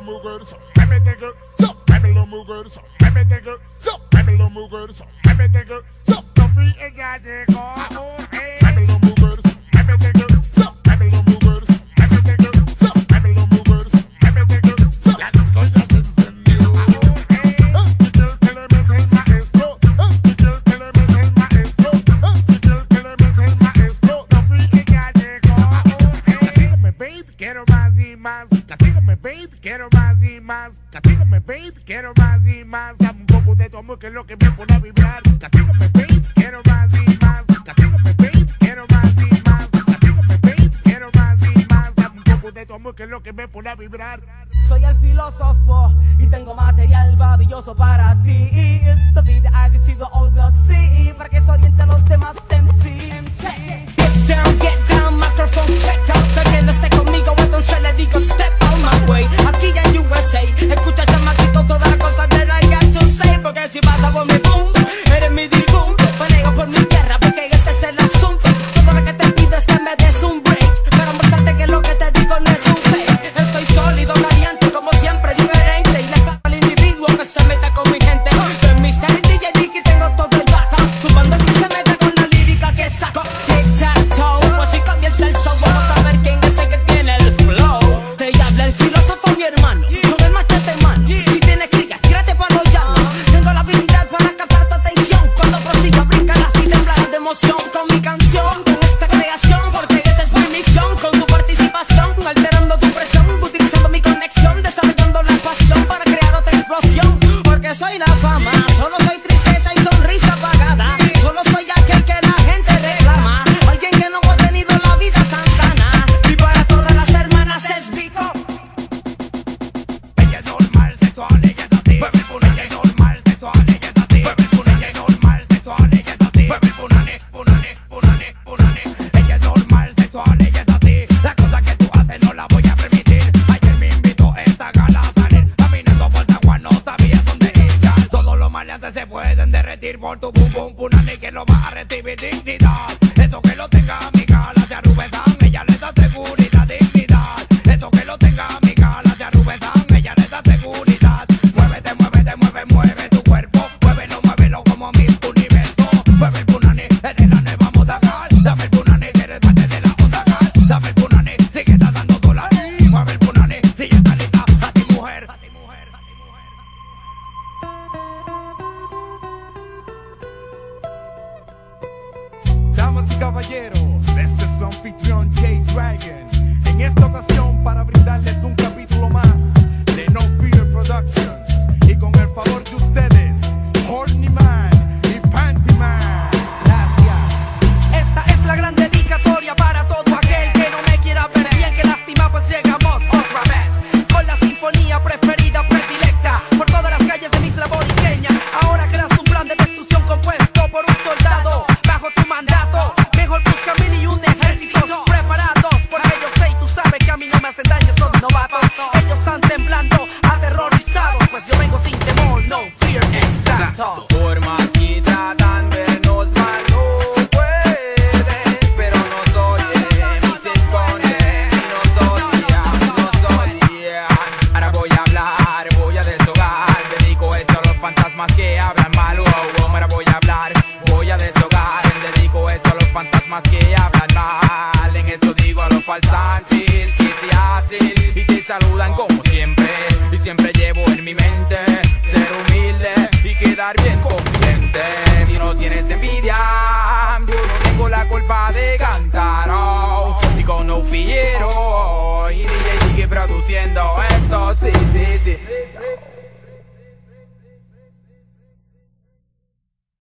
mujer, so muévete girl, so muévelo mujer, so muévete girl, so muévelo mujer, so muévete girl, so Sophie ella llegó, muévelo mujer, so muévete girl, so muévelo mujer, so muévete girl, so muévelo mujer, so muévete girl, so la disco ya se encendió. Que le mete el maestro, que le mete el maestro, que le mete el maestro, Sophie ella llegó. Castígame baby, quiero más y más. Castígame baby, quiero más y más. Castígame baby, quiero más y más. Dame un poco de tu amor que es lo que me pone a vibrar. Castígame baby, quiero más y más. Castígame baby, quiero más y más. Castígame baby, quiero más y más. Dame un poco de tu amor que es lo que me pone a vibrar. Soy el filósofo y tengo material maravilloso para ti. Esta vida ha decidido sí para que se oriente a los demás MCs. Get down, microphone check out. Que no esté conmigo, entonces le digo step on my way. Aquí ya en USA, escucha chamaquito todas las cosas that I got to say. Porque si pasa por mi punto, eres mi difunto. Peleo por mi tierra porque ese es el asunto. Todo lo que te pido es que me des un break para mostrarte que lo que te digo no es un fake. Estoy sólido, caliente, como siempre, diferente. Y le cago al individuo que se meta con mi gente. En mis DJ Dicky tengo todo el backup. Tu banda que se meta con la lírica que saco. Tic-tac-toe, así comienza el show. Vamos a ver quién es el que tiene el flow. Te habla el filósofo, mi hermano, con el machete en mano. Si tienes crías, tírate para los llanos. Tengo la habilidad para captar tu atención. Cuando prosiga, brincarás y temblarás de emoción con mi canción, con esta creación, porque esa es mi misión. Con tu participación, alterando tu presión, utilizando mi conexión, desarrollando la pasión para crear otra explosión. Porque soy la fama, solo soy tristeza y sonrisa apagada. Solo soy aquel que la gente reclama, alguien que no ha tenido la vida tan sana. Y para todas las hermanas es Vico. Ella es normal, sexual, ella es así. Mueve el punane, normal, sexual, ella es así. Mueve el punane, normal, sexual, ella es así. Mueve el punane, punane, punane, punane. Ella es normal, sexual, ella es así. La cosa que tú haces no la voy a permitir. Ayer me invitó esta gala a salir. Caminando por San Juan no sabía dónde ir ya. Todos los maleantes se pueden derretir por tu bum bum punane, que no va a recibir dignidad. Eso que lo tenga mi gala de arrubesan, ella le da seguridad, dignidad. Eso que lo tenga mi gala de arrubesan, ella le da seguridad. Muévete, muévete, mueve, mueve tu cuerpo. Muévelo como mi universo. Mueve el punane, eres la nueva moda gal. Dame el punane, que eres parte de la onda gal. Dame el punane, sigue dando sola. Mueve el punane, si ya está lista, así mujer, así mujer, así mujer. Damas y caballeros, este es su anfitrión J-Dragon. En esta ocasión para brindarles un capítulo más de No Fear Productions. Y con el favor de ustedes, Horny Man y Panty Man. Gracias. Esta es la gran dedicatoria para todo aquel que no me quiera ver bien, que lástima, pues llegamos otra vez con la sinfonía preferida, predilecta por todas las calles de mi isla boriqueña. Ahora creas un plan de destrucción compuesto por un soldado bajo tu mandato. Mejor busca 1000 y un ejércitos preparados, porque yo sé y tú sabes que a mí no me hacen daño esos novatos. Ellos están temblando, aterrorizados, pues yo vengo sin temor, no fear, exacto. Por más que tratan vernos mal, no pueden, pero nos oyen y se esconden y nos odian. Ahora voy a hablar, voy a deshogar, dedico esto a los fantasmas que hablan mal. Ahora voy a hablar, voy a deshogar, dedico esto a los fantasmas que hablan mal. En esto digo a los falsantes que se hacen y te saludan como siempre. Y siempre llevo en mi mente ser humilde y quedar bien con mi gente. Si no tienes envidia, yo no tengo la culpa de cantar. Y con No Fear y DJ sigue produciendo esto, sí, sí, sí.